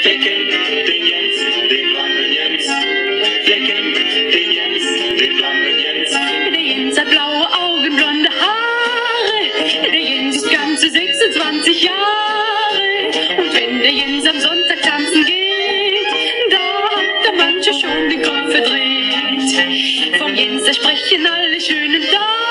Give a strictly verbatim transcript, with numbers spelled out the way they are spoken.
Wer kennt den Jens, den blonden Jens? Wer kennt den Jens, den blonden Jens? Der Jens hat blaue Augen, blonde Haare. Der Jens ist ganze sechsundzwanzig Jahre. Und wenn der Jens am Sonntag tanzen geht, da hat der manche schon den Kopf verdreht. Vom Jens, da sprechen alle schönen Damen.